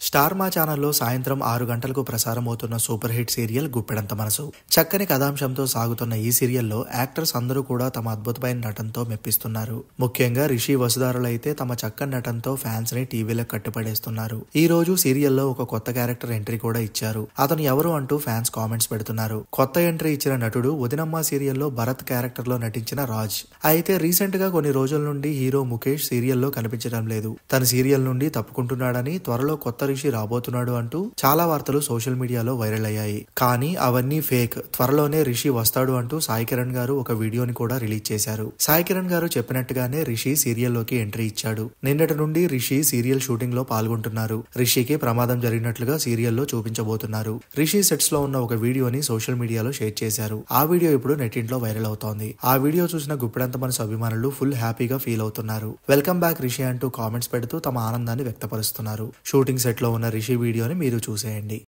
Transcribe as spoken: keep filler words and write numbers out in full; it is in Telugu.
స్టార్ మా ఛానల్లో సాయంత్రం ఆరు గంటలకు ప్రసారమవుతున్న super hit serial Guppedantha Manasu. చక్కని కథాంశంతో సాగుతున్న ఈ సీరియల్లో యాక్టర్స్ అందరూ కూడా తమ అద్భుతమైన నటనతో మెప్పిస్తున్నారు. ముఖ్యంగా రిషి వసుధారులైతే తమ చక్కని నటనతో ఫ్యాన్స్ ని టీవీలకు కట్టిపడేస్తున్నారు. ఈ రోజు సీరియల్లో ఒక కొత్త క్యారెక్టర్ ఎంట్రీ కూడా ఇచ్చారు. అతను ఎవరు అంటూ ఫ్యాన్స్ కామెంట్స్ పెడుతున్నారు. కొత్త ఎంట్రీ ఇచ్చిన నటుడు వదినమ్మ సీరియల్లో భరత్ క్యారెక్టర్ లో నటించిన రాజ్. అయితే రీసెంట్ గా కొన్ని రోజుల నుండి హీరో ముఖేష్ సీరియల్లో కనిపించడం లేదు. తన సీరియల్ నుండి తప్పుకుంటున్నాడని, త్వరలో కొత్త రిషి రాబోతున్నాడు అంటూ చాలా వార్తలు సోషల్ మీడియాలో వైరల్ అయ్యాయి. కానీ అవన్నీ ఫేక్. త్వరలోనే రిషి వస్తాడు అంటూ సాయి కిరణ్ గారు ఒక వీడియోని కూడా రిలీజ్ చేశారు. సాయి కిరణ్ గారు చెప్పినట్టుగానే రిషి సీరియల్లోకి ఎంట్రీ ఇచ్చాడు. నిన్నటి నుండి రిషి సీరియల్ షూటింగ్ లో పాల్గొంటున్నారు. రిషికి ప్రమాదం జరిగినట్లుగా సీరియల్లో చూపించబోతున్నారు. రిషి సెట్స్ లో ఉన్న ఒక వీడియోని సోషల్ మీడియాలో షేర్ చేశారు. ఆ వీడియో ఇప్పుడు నెట్టింట్లో వైరల్ అవుతోంది. ఆ వీడియో చూసిన గుప్పెడంత మనసు అభిమానులు ఫుల్ హ్యాపీగా ఫీల్ అవుతున్నారు. వెల్కమ్ బ్యాక్ రిషి అంటూ కామెంట్స్ పెడుతూ తమ ఆనందాన్ని వ్యక్తపరుస్తున్నారు. షూటింగ్ సెట్ లో ఉన్న రిషి వీడియోని మీరు చూసేయండి.